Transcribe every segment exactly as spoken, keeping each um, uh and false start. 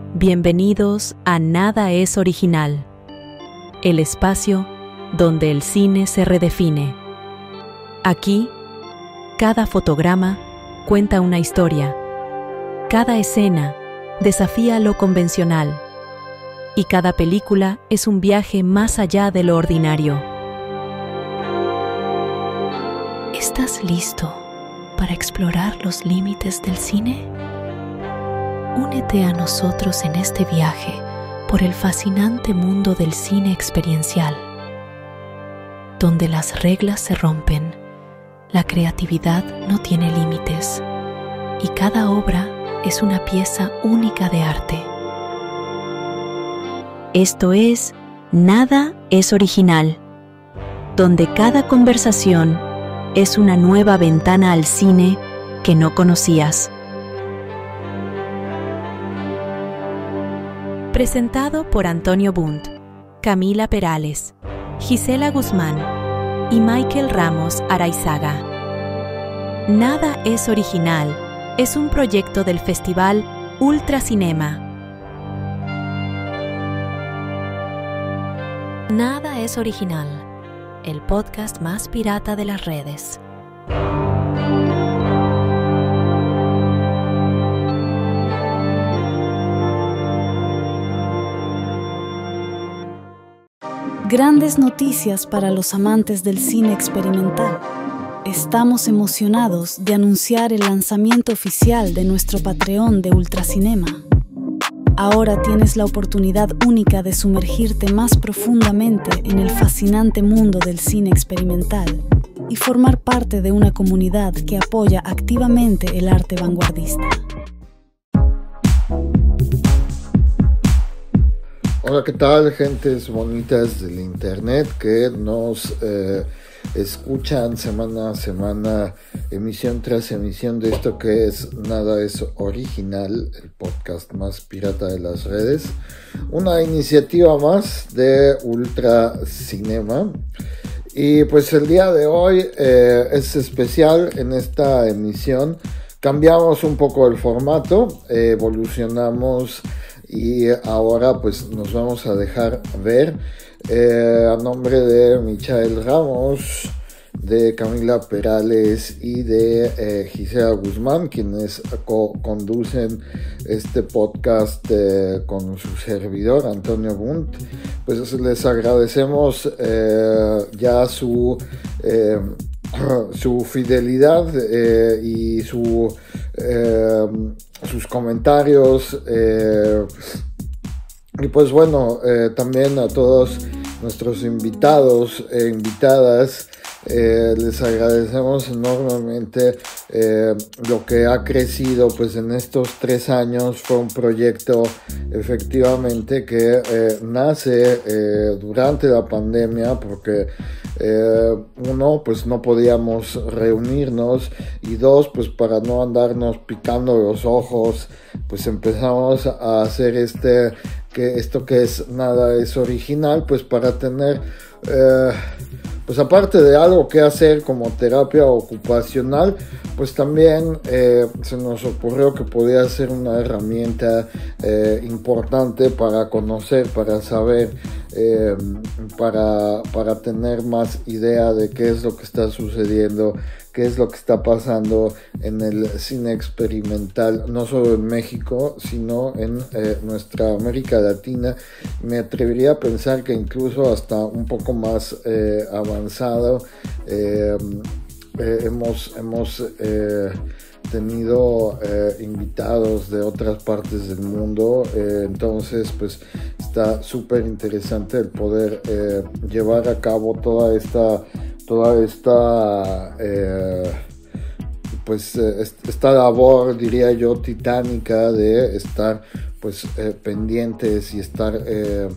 Bienvenidos a Nada es Original, el espacio donde el cine se redefine. Aquí, cada fotograma cuenta una historia, cada escena desafía lo convencional y cada película es un viaje más allá de lo ordinario. ¿Estás listo para explorar los límites del cine? Únete a nosotros en este viaje por el fascinante mundo del cine experiencial, donde las reglas se rompen, la creatividad no tiene límites y cada obra es una pieza única de arte. Esto es Nada es Original, donde cada conversación es una nueva ventana al cine que no conocías. Presentado por Antonio Bunt, Camila Perales, Gisela Guzmán y Michael Ramos Araizaga. Nada es Original es un proyecto del Festival Ultracinema. Nada es Original, el podcast más pirata de las redes. Grandes noticias para los amantes del cine experimental. Estamos emocionados de anunciar el lanzamiento oficial de nuestro Patreon de Ultracinema. Ahora tienes la oportunidad única de sumergirte más profundamente en el fascinante mundo del cine experimental y formar parte de una comunidad que apoya activamente el arte vanguardista. Hola, ¿qué tal, gentes bonitas del internet que nos eh, escuchan semana a semana, emisión tras emisión de esto que es Nada es Original, el podcast más pirata de las redes? Una iniciativa más de Ultracinema. Y pues el día de hoy eh, es especial en esta emisión. Cambiamos un poco el formato, eh, evolucionamos y ahora pues nos vamos a dejar ver eh, a nombre de Michael Ramos, de Camila Perales y de eh, Gisela Guzmán, quienes co-conducen este podcast eh, con su servidor Antonio Bunt. Pues les agradecemos eh, ya su eh, su fidelidad eh, y su eh, sus comentarios eh, y pues bueno, eh, también a todos nuestros invitados e invitadas eh, les agradecemos enormemente eh, lo que ha crecido pues en estos tres años. Fue un proyecto efectivamente que eh, nace eh, durante la pandemia porque eh, uno, pues no podíamos reunirnos, y dos, pues para no andarnos picando los ojos, pues empezamos a hacer este que esto que es Nada es Original, pues para tener eh, pues aparte de algo que hacer como terapia ocupacional, pues también eh, se nos ocurrió que podía ser una herramienta eh, importante para conocer, para saber, eh, para, para tener más idea de qué es lo que está sucediendo, qué es lo que está pasando en el cine experimental, no solo en México, sino en eh, nuestra América Latina. Me atrevería a pensar que incluso hasta un poco más eh, avanzado. Eh, eh, hemos hemos eh, tenido eh, invitados de otras partes del mundo, eh, entonces pues está súper interesante el poder eh, llevar a cabo toda esta toda esta eh, pues eh, esta labor, diría yo, titánica de estar pues eh, pendientes y estar eh,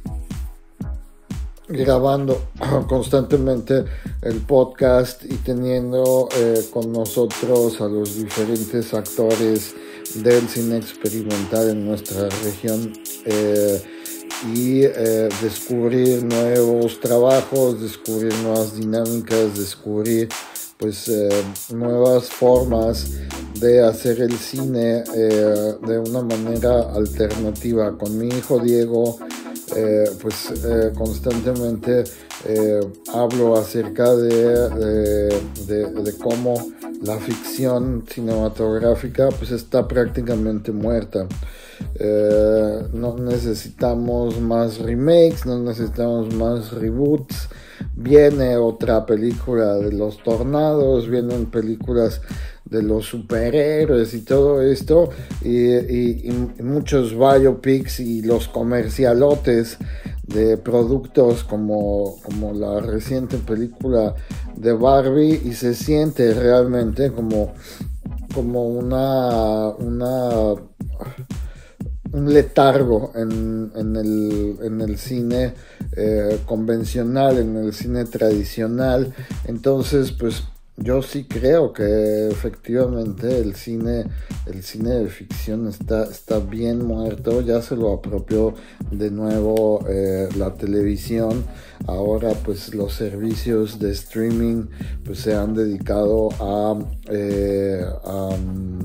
grabando constantemente el podcast y teniendo eh, con nosotros a los diferentes actores del cine experimental en nuestra región eh, y eh, descubrir nuevos trabajos, descubrir nuevas dinámicas, descubrir pues eh, nuevas formas de hacer el cine eh, de una manera alternativa. Con mi hijo Diego, eh, pues eh, constantemente eh, hablo acerca de, de, de, de cómo la ficción cinematográfica pues está prácticamente muerta. Eh, no necesitamos más remakes, no necesitamos más reboots. Viene otra película de los tornados, vienen películas de los superhéroes y todo esto, y, y, y muchos biopics y los comercialotes de productos como, como la reciente película de Barbie, y se siente realmente como, como una, una un letargo en, en, el, en el cine eh, convencional, en el cine tradicional. Entonces, pues yo sí creo que efectivamente el cine, el cine de ficción está, está bien muerto. Ya se lo apropió de nuevo eh, la televisión. Ahora pues los servicios de streaming pues se han dedicado a, eh, a,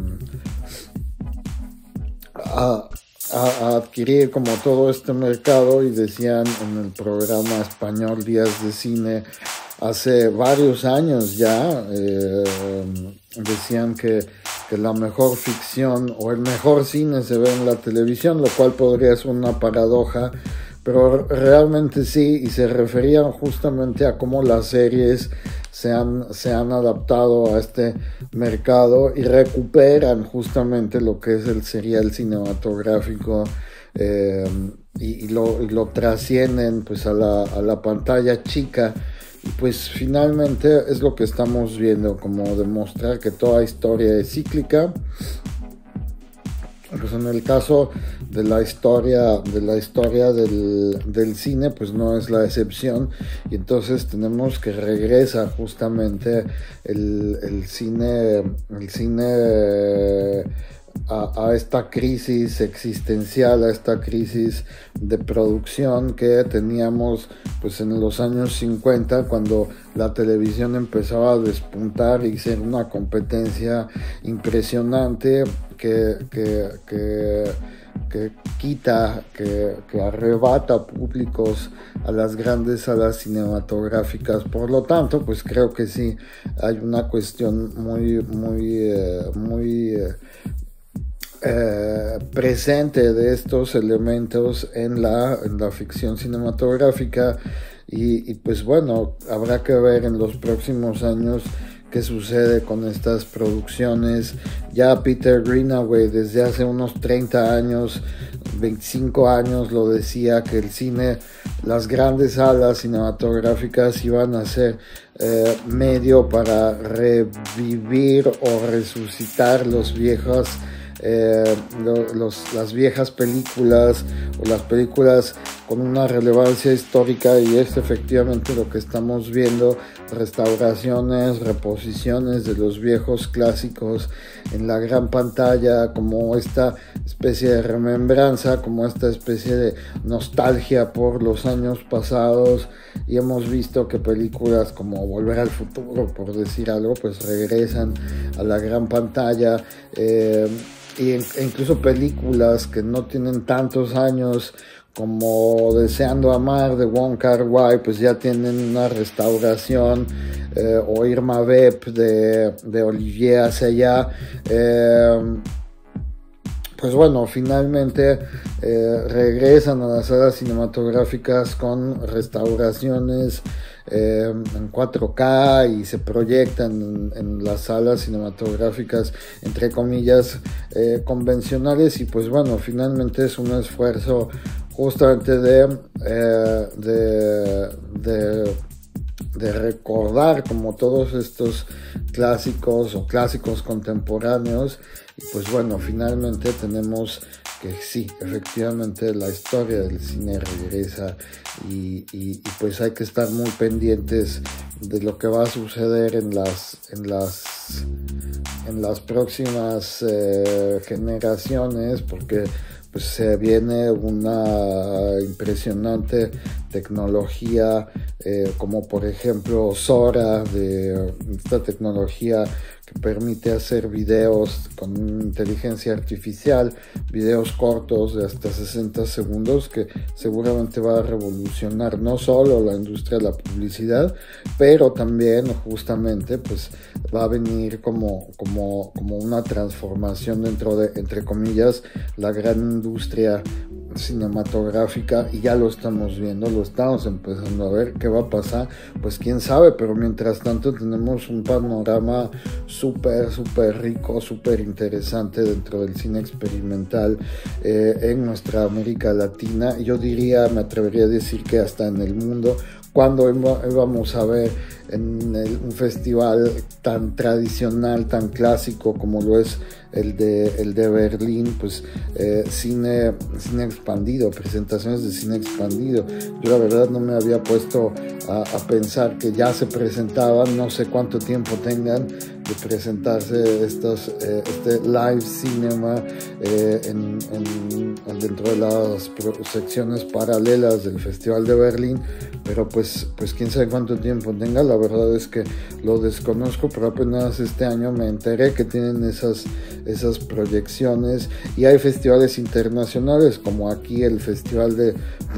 a a adquirir como todo este mercado, y decían en el programa español Días de Cine hace varios años ya, eh, decían que, que la mejor ficción o el mejor cine se ve en la televisión, lo cual podría ser una paradoja, pero realmente sí, y se referían justamente a cómo las series se han, se han adaptado a este mercado y recuperan justamente lo que es el serial cinematográfico, eh, y, y, lo, y lo trascienden pues a la, a la pantalla chica. Y pues finalmente es lo que estamos viendo, como demostrar que toda historia es cíclica. Pues en el caso de la historia de la historia del, del cine, pues no es la excepción, y entonces tenemos que regresa justamente el, el cine el cine a, a esta crisis existencial, a esta crisis de producción que teníamos pues en los años cincuenta, cuando la televisión empezaba a despuntar y ser una competencia impresionante que, que, que, que quita, que, que arrebata públicos a las grandes salas cinematográficas. Por lo tanto, pues creo que sí hay una cuestión muy, muy, eh, muy eh, Eh, presente de estos elementos en la, en la ficción cinematográfica, y, y pues bueno, habrá que ver en los próximos años qué sucede con estas producciones. Ya Peter Greenaway desde hace unos treinta años, veinticinco años, lo decía, que el cine, las grandes salas cinematográficas iban a ser eh, medio para revivir o resucitar los viejos Eh, lo, los, las viejas películas, o las películas con una relevancia histórica, y es efectivamente lo que estamos viendo: restauraciones, reposiciones de los viejos clásicos en la gran pantalla, como esta especie de remembranza, como esta especie de nostalgia por los años pasados. Y hemos visto que películas como Volver al Futuro, por decir algo, pues regresan a la gran pantalla, eh, e incluso películas que no tienen tantos años, como Deseando Amar de Wong Kar-wai, pues ya tienen una restauración, eh, o Irma Vep de, de Olivier Assayas. Eh, pues bueno, finalmente eh, regresan a las salas cinematográficas con restauraciones eh, en cuatro K, y se proyectan en, en las salas cinematográficas, entre comillas, eh, convencionales. Y pues bueno, finalmente es un esfuerzo justamente de, eh, de, de de recordar como todos estos clásicos o clásicos contemporáneos. Y pues bueno, finalmente tenemos que sí, efectivamente la historia del cine regresa, y, y, y pues hay que estar muy pendientes de lo que va a suceder en las en las en las próximas eh, generaciones, porque pues se viene una impresionante tecnología, eh, como por ejemplo Sora, de esta tecnología que permite hacer videos con inteligencia artificial, videos cortos de hasta sesenta segundos, que seguramente va a revolucionar no solo la industria de la publicidad, pero también justamente pues va a venir como, como, como una transformación dentro de, entre comillas, la gran industria cinematográfica, y ya lo estamos viendo, lo estamos empezando a ver. ¿Qué va a pasar? Pues quién sabe, pero mientras tanto tenemos un panorama súper, súper rico, súper interesante dentro del cine experimental eh, en nuestra América Latina. Yo diría, me atrevería a decir que hasta en el mundo. Cuando íbamos a ver en el, un festival tan tradicional, tan clásico como lo es el de, el de Berlín, pues eh, cine, cine expandido, presentaciones de cine expandido. Yo la verdad no me había puesto a, a pensar que ya se presentaban, no sé cuánto tiempo tengan de presentarse estos, eh, este live cinema eh, en, en, dentro de las secciones paralelas del Festival de Berlín, pero pues, pues quién sabe cuánto tiempo tenga. La verdad es que lo desconozco, pero apenas este año me enteré que tienen esas, esas proyecciones, y hay festivales internacionales como aquí el Festival de,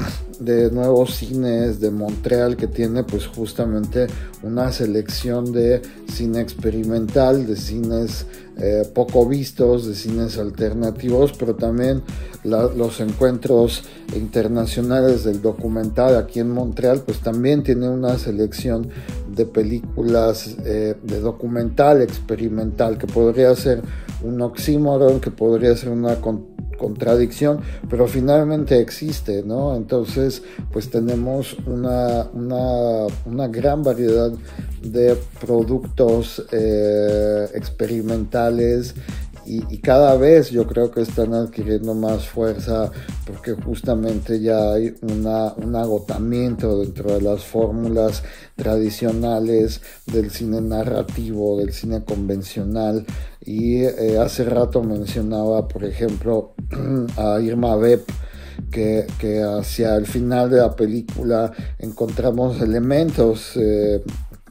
de Nuevos Cines de Montreal, que tiene pues justamente una selección de cine experimental, de cines eh, poco vistos, de cines alternativos, pero también la, los encuentros internacionales del documental aquí en Montreal pues también tiene una selección de películas eh, de documental experimental, que podría ser un oxímoron, que podría ser una con contradicción, pero finalmente existe, ¿no? Entonces, pues tenemos una, una, una gran variedad de productos eh, experimentales, y, y cada vez yo creo que están adquiriendo más fuerza, porque justamente ya hay una, un agotamiento dentro de las fórmulas tradicionales del cine narrativo, del cine convencional. Y eh, hace rato mencionaba, por ejemplo, a Irma Vep, que, que hacia el final de la película encontramos elementos eh,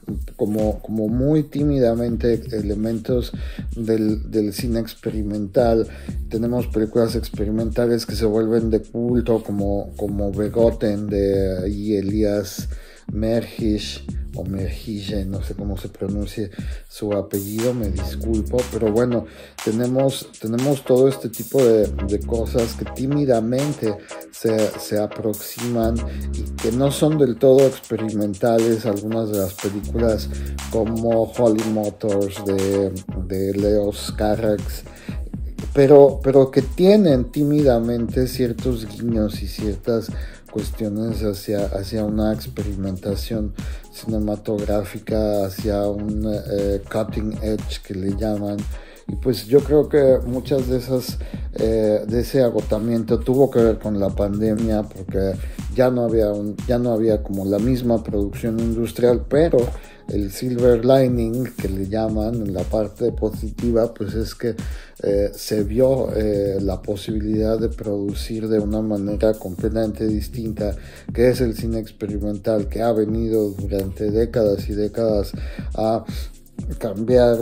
como, como muy tímidamente elementos del, del cine experimental. Tenemos películas experimentales que se vuelven de culto, como, como Begotten de y Elias Merhish, o Merhige, no sé cómo se pronuncie su apellido, me disculpo, pero bueno, tenemos, tenemos todo este tipo de, de cosas que tímidamente se, se aproximan y que no son del todo experimentales. Algunas de las películas como Holy Motors de, de Leos Carax, pero, pero que tienen tímidamente ciertos guiños y ciertas cuestiones hacia, hacia una experimentación cinematográfica, hacia un eh, cutting edge que le llaman. Y pues yo creo que muchas de esas eh, de ese agotamiento tuvo que ver con la pandemia, porque ya no había un, ya no había como la misma producción industrial, pero el silver lining que le llaman, en la parte positiva, pues es que eh, se vio eh, la posibilidad de producir de una manera completamente distinta, que es el cine experimental, que ha venido durante décadas y décadas a cambiar,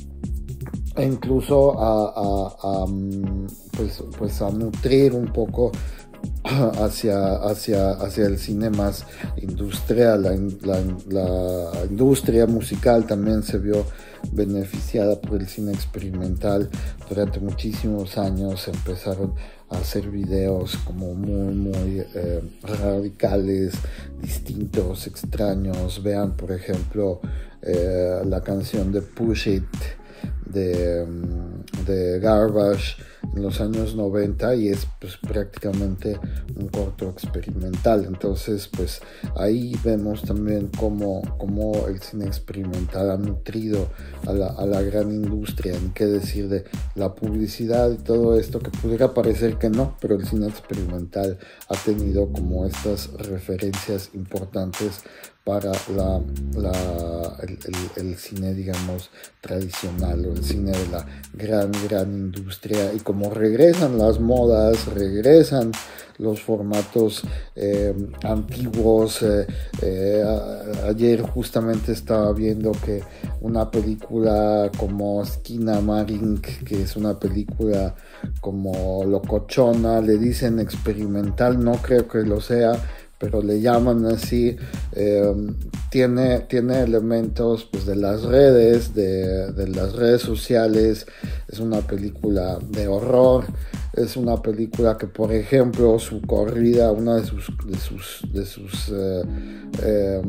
e incluso a, a, a pues, pues a nutrir un poco hacia, hacia, hacia el cine más industrial. La, la, la industria musical también se vio beneficiada por el cine experimental. Durante muchísimos años empezaron a hacer videos como muy, muy eh, radicales, distintos, extraños. Vean, por ejemplo, eh, la canción de Push It de, de Garbage en los años noventa, y es pues prácticamente un corto experimental. Entonces pues ahí vemos también cómo, cómo el cine experimental ha nutrido a la, a la gran industria, en qué decir de la publicidad y todo esto, que pudiera parecer que no, pero el cine experimental ha tenido como estas referencias importantes para la, la, el, el, el cine, digamos, tradicional, o el cine de la gran, gran industria. Y como regresan las modas, regresan los formatos eh, antiguos. Eh, eh, a, ayer justamente estaba viendo que una película como Esquina Marink, que es una película como locochona, le dicen experimental, no creo que lo sea, pero le llaman así. Eh, tiene, tiene elementos pues de las redes, de, de las redes sociales. Es una película de horror. Es una película que, por ejemplo, su corrida, una de sus de sus de sus eh, eh,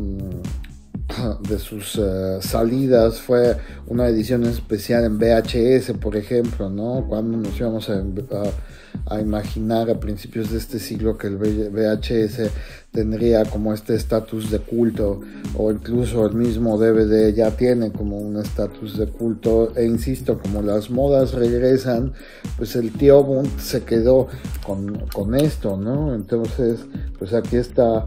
de sus uh, salidas fue una edición especial en V H S, por ejemplo, ¿no? Cuando nos íbamos a, a, a imaginar a principios de este siglo que el V H S tendría como este estatus de culto, o incluso el mismo D V D ya tiene como un estatus de culto. E insisto, como las modas regresan, pues el tío Bunt se quedó con, con esto, ¿no? Entonces, pues aquí está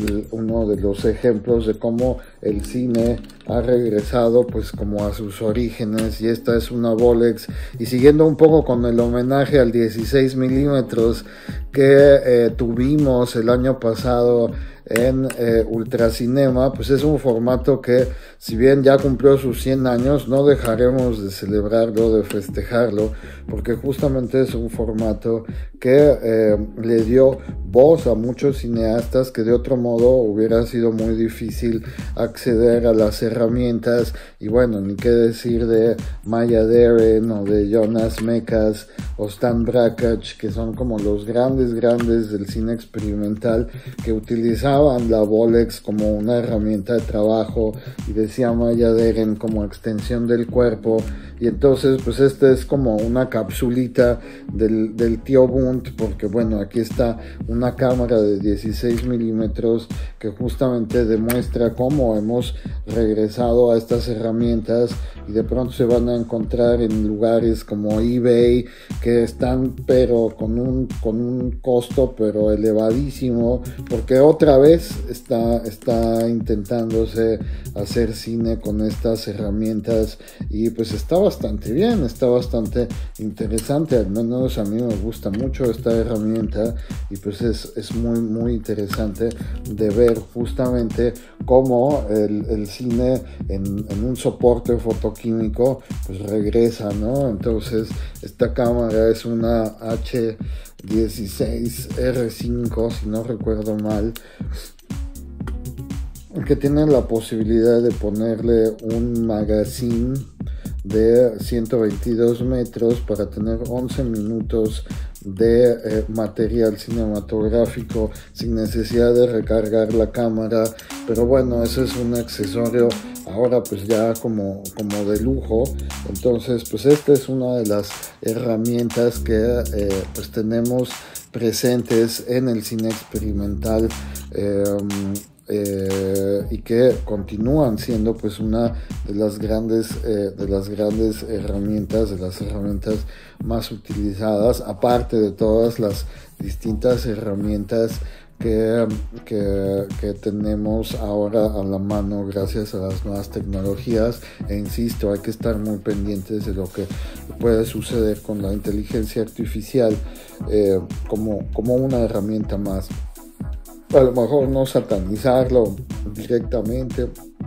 uno de los ejemplos de cómo el cine ha regresado pues como a sus orígenes, y esta es una Bolex. Y siguiendo un poco con el homenaje al dieciséis milímetros que eh, tuvimos el año pasado en eh, Ultracinema, pues es un formato que, si bien ya cumplió sus cien años, no dejaremos de celebrarlo, de festejarlo, porque justamente es un formato que eh, le dio voz a muchos cineastas que de otro modo hubiera sido muy difícil acceder a las herramientas. Y bueno, ni qué decir de Maya Deren o de Jonas Mekas o Stan Brakhage, que son como los grandes grandes del cine experimental, que utilizaban la Bolex como una herramienta de trabajo, y decía Maya Deren como extensión del cuerpo. Y entonces pues esta es como una capsulita del, del tío Bunt, porque bueno, aquí está una cámara de dieciséis milímetros que justamente demuestra cómo hemos regresado a estas herramientas, y de pronto se van a encontrar en lugares como eBay, que están pero con un, con un costo pero elevadísimo, porque otra vez está, está intentándose hacer cine con estas herramientas, y pues está bastante bien, está bastante interesante. Al menos a mí me gusta mucho esta herramienta, y pues es, es muy muy interesante de ver justamente cómo el, el cine en, en un soporte fotoquímico pues regresa, ¿no? Entonces esta cámara es una H dieciséis R cinco, si no recuerdo mal, que tiene la posibilidad de ponerle un magazine de ciento veintidós metros para tener once minutos de eh, material cinematográfico sin necesidad de recargar la cámara. Pero bueno, eso es un accesorio ahora pues ya como, como de lujo. Entonces pues esta es una de las herramientas que eh, pues tenemos presentes en el cine experimental, eh, Eh, y que continúan siendo pues una de las grandes eh, de las grandes herramientas, de las herramientas más utilizadas, aparte de todas las distintas herramientas que, que, que tenemos ahora a la mano gracias a las nuevas tecnologías. E insisto, hay que estar muy pendientes de lo que puede suceder con la inteligencia artificial eh, como, como una herramienta más. A lo mejor no satanizarlo directamente,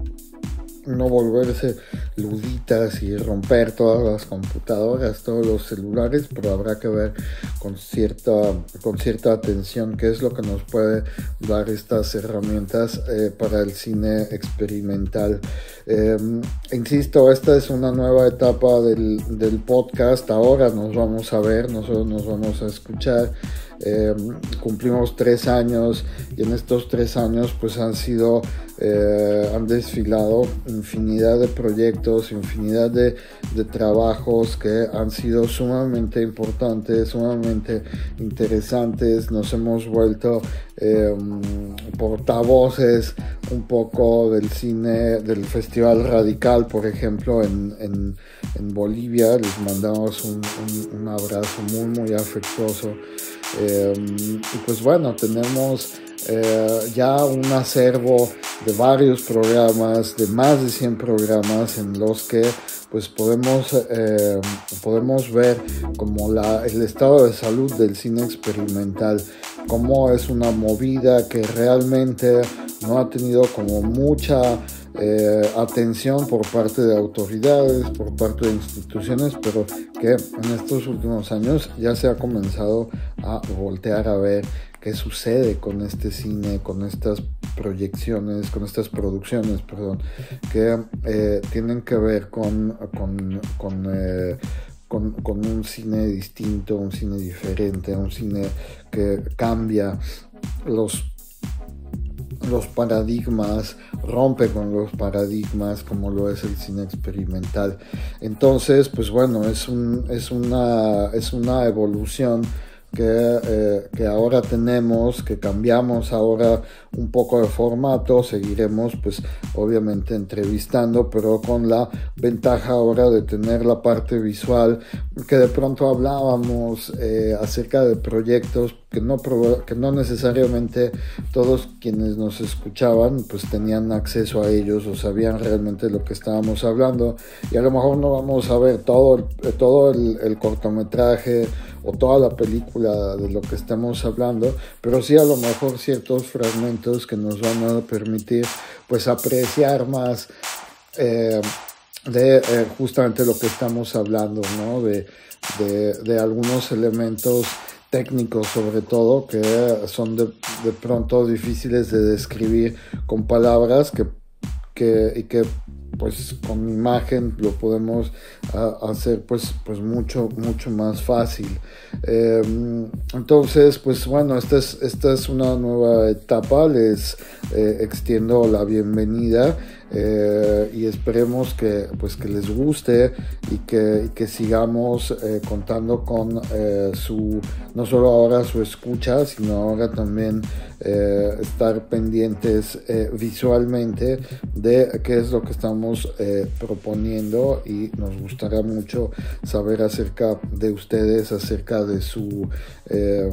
no volverse luditas y romper todas las computadoras, todos los celulares, pero habrá que ver con cierta, con cierta atención qué es lo que nos puede dar estas herramientas eh, para el cine experimental. Eh, insisto, esta es una nueva etapa del, del podcast. Ahora nos vamos a ver, nosotros nos vamos a escuchar. Eh, cumplimos tres años, y en estos tres años pues han sido eh, han desfilado infinidad de proyectos, infinidad de, de trabajos que han sido sumamente importantes, sumamente interesantes. Nos hemos vuelto eh, portavoces un poco del cine, del Festival Radical, por ejemplo, en, en, en Bolivia. Les mandamos un, un, un abrazo muy muy afectuoso. Eh, y pues bueno, tenemos eh, ya un acervo de varios programas, de más de cien programas en los que pues podemos, eh, podemos ver como la, el estado de salud del cine experimental, cómo es una movida que realmente no ha tenido como mucha eh, atención por parte de autoridades, por parte de instituciones, pero que en estos últimos años ya se ha comenzado a voltear a ver qué sucede con este cine, con estas proyecciones, con estas producciones, perdón, que eh, tienen que ver con, con, con, eh, con, con un cine distinto, un cine diferente, un cine que cambia los, los paradigmas, rompe con los paradigmas como lo es el cine experimental. Entonces, pues bueno, es, un, es, una, es una evolución Que, eh, que ahora tenemos, que cambiamos ahora un poco de formato. Seguiremos pues obviamente entrevistando, pero con la ventaja ahora de tener la parte visual, que de pronto hablábamos eh, acerca de proyectos que no, que no necesariamente todos quienes nos escuchaban pues tenían acceso a ellos o sabían realmente lo que estábamos hablando, y a lo mejor no vamos a ver todo, todo el, el cortometraje o toda la película de lo que estamos hablando, pero sí a lo mejor ciertos fragmentos que nos van a permitir pues apreciar más eh, de eh, justamente lo que estamos hablando, ¿no? De, de, de algunos elementos técnicos sobre todo que son de, de pronto difíciles de describir con palabras que, que, y que pues con imagen lo podemos uh, hacer pues, pues mucho, mucho más fácil. Eh, entonces, pues bueno, esta es, esta es una nueva etapa, les eh, extiendo la bienvenida. Eh, y esperemos que pues que les guste y que, y que sigamos eh, contando con eh, su, no solo ahora su escucha, sino ahora también eh, estar pendientes eh, visualmente de qué es lo que estamos eh, proponiendo, y nos gustará mucho saber acerca de ustedes, acerca de su eh,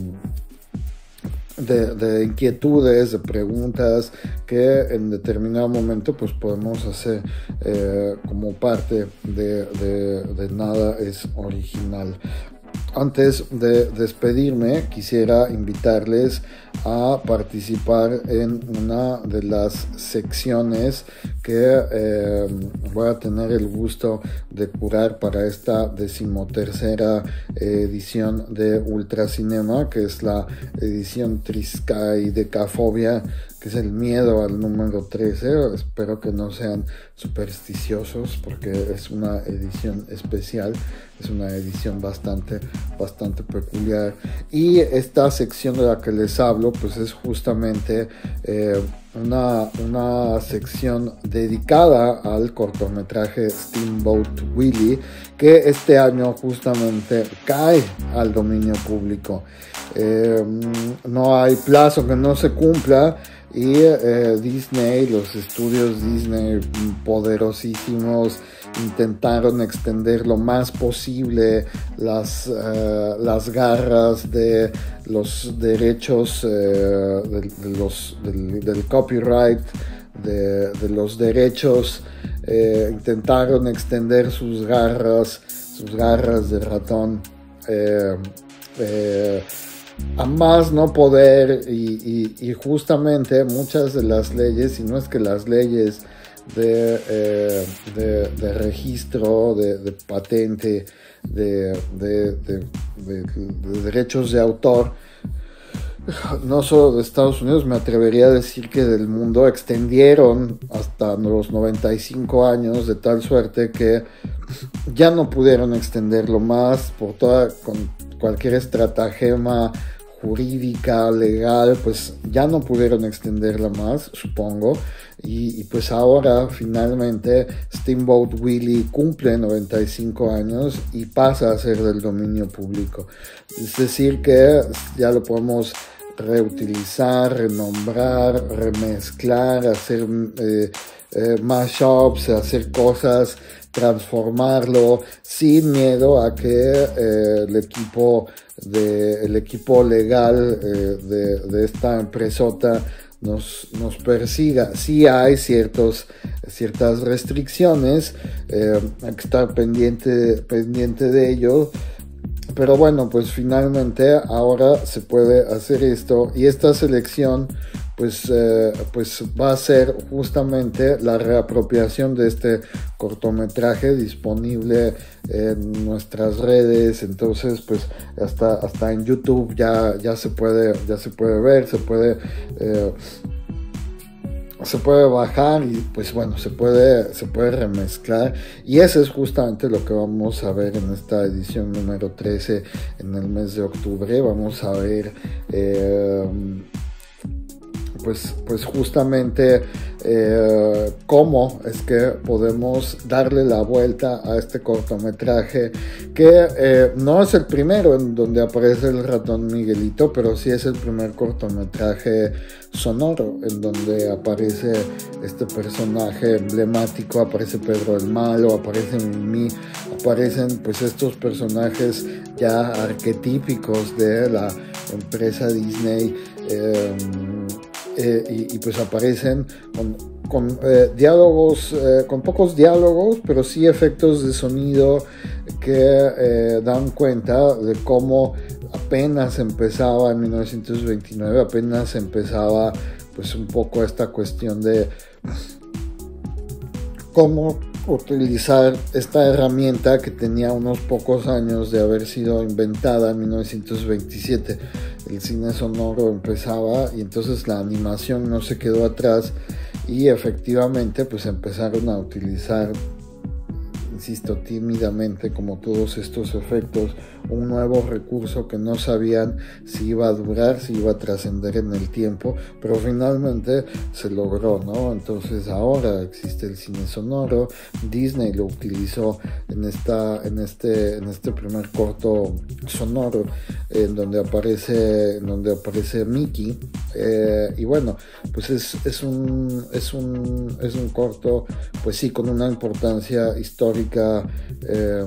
De, de inquietudes, de preguntas que en determinado momento pues podemos hacer eh, como parte de, de, de Nada es Original. Antes de despedirme, quisiera invitarles a participar en una de las secciones que eh, voy a tener el gusto de curar para esta decimotercera edición de Ultracinema, que es la edición Triskaidekafobia, que es el miedo al número trece. Espero que no sean supersticiosos porque es una edición especial, es una edición bastante, bastante peculiar. Y esta sección de la que les hablo pues es justamente eh, una, una sección dedicada al cortometraje Steamboat Willie, que este año justamente cae al dominio público. Eh, no hay plazo que no se cumpla, y eh, Disney, los estudios Disney poderosísimos, intentaron extender lo más posible las, uh, las garras de los derechos uh, de, de los, del, del copyright, de, de los derechos. Eh, intentaron extender sus garras, sus garras de ratón eh, eh, a más no poder, y, y, y justamente muchas de las leyes, si no es que las leyes de, eh, de, de registro, de, de patente, de, de, de, de, de derechos de autor, no solo de Estados Unidos, me atrevería a decir que del mundo, extendieron hasta los noventa y cinco años, de tal suerte que ya no pudieron extenderlo más por toda, con cualquier estratagema jurídica, legal, pues ya no pudieron extenderla más, supongo, y, y pues ahora finalmente Steamboat Willie cumple noventa y cinco años y pasa a ser del dominio público. Es decir que ya lo podemos reutilizar, renombrar, remezclar, hacer eh, eh, mashups, hacer cosas, transformarlo sin miedo a que eh, el equipo de el equipo legal eh, de, de esta empresota nos, nos persiga. Sí hay ciertos, ciertas restricciones, eh, hay que estar pendiente, pendiente de ello. Pero bueno, pues finalmente ahora se puede hacer esto, y esta selección pues, eh, pues va a ser justamente la reapropiación de este cortometraje disponible en nuestras redes. Entonces pues hasta, hasta en YouTube ya, ya, se puede, ya se puede ver, se puede... Eh, se puede bajar y pues bueno, se puede, se puede remezclar, y eso es justamente lo que vamos a ver en esta edición número trece en el mes de octubre. Vamos a ver eh, pues, pues justamente eh, cómo es que podemos darle la vuelta a este cortometraje, que eh, no es el primero en donde aparece el ratón Miguelito, pero sí es el primer cortometraje sonoro en donde aparece este personaje emblemático. Aparece Pedro el Malo, aparece Mimi, aparecen pues estos personajes ya arquetípicos de la empresa Disney, eh, eh, y, y pues aparecen con, con eh, diálogos, eh, con pocos diálogos, pero sí efectos de sonido que eh, dan cuenta de cómo apenas empezaba en mil novecientos veintinueve, apenas empezaba pues un poco esta cuestión de cómo utilizar esta herramienta que tenía unos pocos años de haber sido inventada en mil novecientos veintisiete. El cine sonoro empezaba, y entonces la animación no se quedó atrás, y efectivamente pues empezaron a utilizar, insisto, tímidamente, como todos estos efectos, un nuevo recurso que no sabían si iba a durar, si iba a trascender en el tiempo, pero finalmente se logró, ¿no? Entonces ahora existe el cine sonoro. Disney lo utilizó en esta, en este, en este primer corto sonoro, en donde aparece, en donde aparece Mickey, eh, y bueno, pues es, es un, es un, es un corto, pues sí, con una importancia histórica, eh,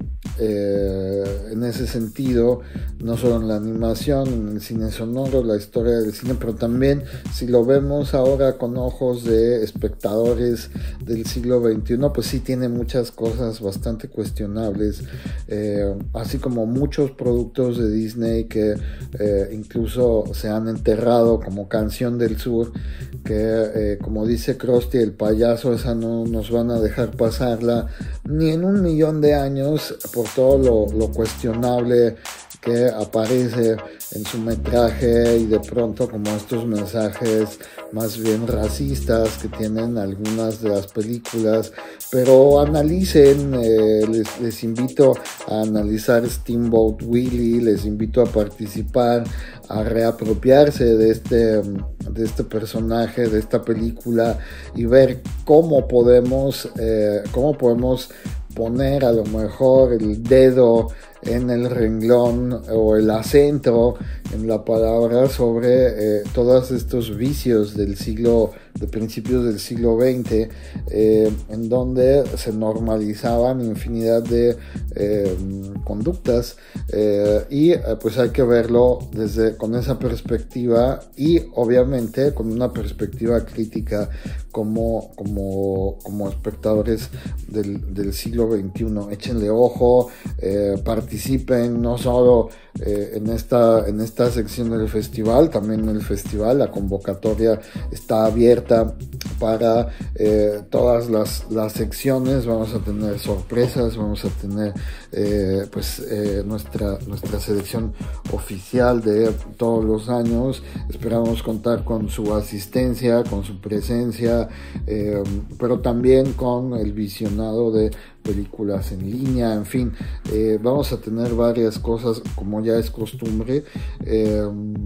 eh, en ese sentido, no solo en la animación, en el cine sonoro, la historia del cine, pero también si lo vemos ahora con ojos de espectadores del siglo veintiuno, pues sí tiene muchas cosas bastante cuestionables, eh, así como muchos productos de Disney que eh, incluso se han enterrado, como Canción del Sur, que eh, como dice Krusty el payaso, esa no nos van a dejar pasarla ni en un millón de años, por todo lo, lo cuestionable que aparece en su metraje, y de pronto como estos mensajes más bien racistas que tienen algunas de las películas. Pero analicen, eh, les, les invito a analizar Steamboat Willie, les invito a participar, a reapropiarse de este, de este personaje, de esta película, y ver cómo podemos, eh, cómo podemos poner a lo mejor el dedo en el renglón o el acento en la palabra sobre eh, todos estos vicios del siglo, de principios del siglo veinte, eh, en donde se normalizaban infinidad de eh, conductas, eh, y eh, pues hay que verlo desde con esa perspectiva, y obviamente con una perspectiva crítica como, como, como espectadores del, del siglo veintiuno. Échenle ojo, eh, participen no solo eh, en esta en esta sección del festival, también en el festival la convocatoria está abierta para eh, todas las, las secciones. Vamos a tener sorpresas, vamos a tener eh, pues eh, nuestra nuestra selección oficial de todos los años. Esperamos contar con su asistencia, con su presencia, eh, pero también con el visionado de películas en línea, en fin, eh, vamos a tener varias cosas como ya es costumbre. Eh,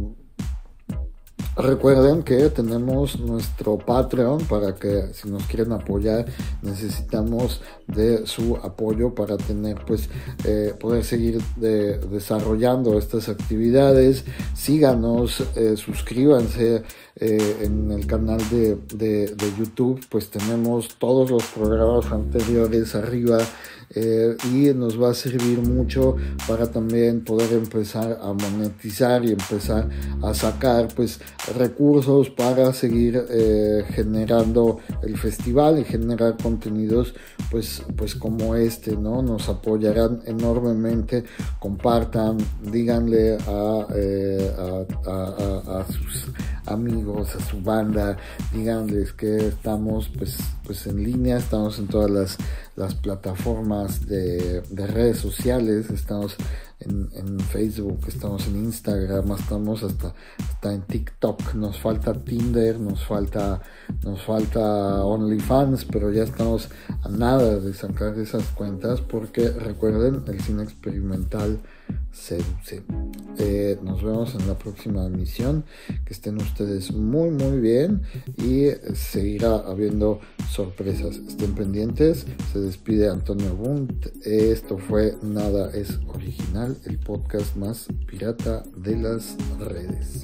Recuerden que tenemos nuestro Patreon para que si nos quieren apoyar, necesitamos de su apoyo para tener pues eh, poder seguir de, desarrollando estas actividades. Síganos, eh, suscríbanse eh, en el canal de, de, de YouTube, pues tenemos todos los programas anteriores arriba eh, y nos va a servir mucho para también poder empezar a monetizar y empezar a sacar pues recursos para seguir eh, generando el festival y generar contenidos pues, pues como este, ¿no? Nos apoyarán enormemente. Compartan, díganle a, eh, a, a, a, a sus amigos, a su banda, díganles que estamos pues, pues en línea, estamos en todas las, las plataformas de, de redes sociales, estamos en, en Facebook, estamos en Instagram, estamos hasta, hasta en TikTok, nos falta Tinder, nos falta, nos falta OnlyFans, pero ya estamos a nada de sacar esas cuentas, porque recuerden, el cine experimental seduce. Eh, nos vemos en la próxima emisión, que estén ustedes muy muy bien y seguirá habiendo sorpresas, estén pendientes. Se despide Antonio Bunt. Esto fue Nada es Original, el podcast más pirata de las redes.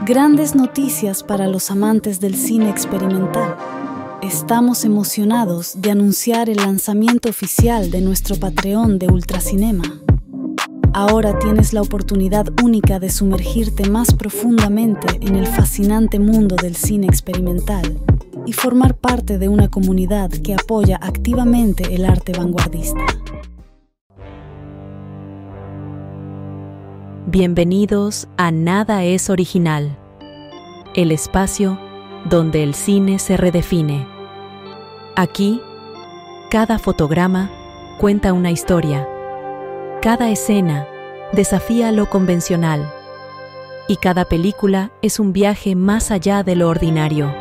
Grandes noticias para los amantes del cine experimental. Estamos emocionados de anunciar el lanzamiento oficial de nuestro Patreon de Ultracinema. Ahora tienes la oportunidad única de sumergirte más profundamente en el fascinante mundo del cine experimental y formar parte de una comunidad que apoya activamente el arte vanguardista. Bienvenidos a Nada es Original, el espacio donde el cine se redefine. Aquí, cada fotograma cuenta una historia, cada escena desafía lo convencional y cada película es un viaje más allá de lo ordinario.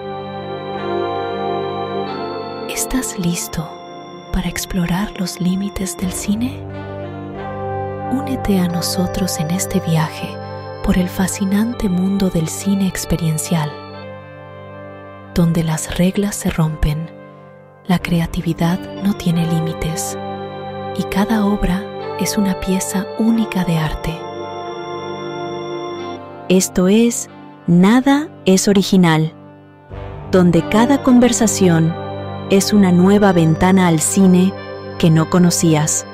¿Estás listo para explorar los límites del cine? Únete a nosotros en este viaje por el fascinante mundo del cine experiencial, donde las reglas se rompen, la creatividad no tiene límites y cada obra es una pieza única de arte. Esto es Nada es Original, donde cada conversación es una nueva ventana al cine que no conocías.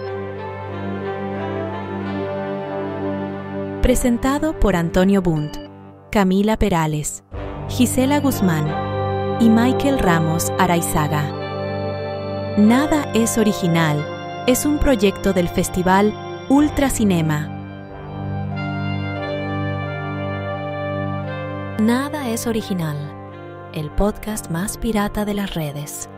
Presentado por Antonio Bunt, Camila Perales, Gisela Guzmán y Michael Ramos Araizaga. Nada es Original es un proyecto del Festival Ultracinema. Nada es Original, el podcast más pirata de las redes.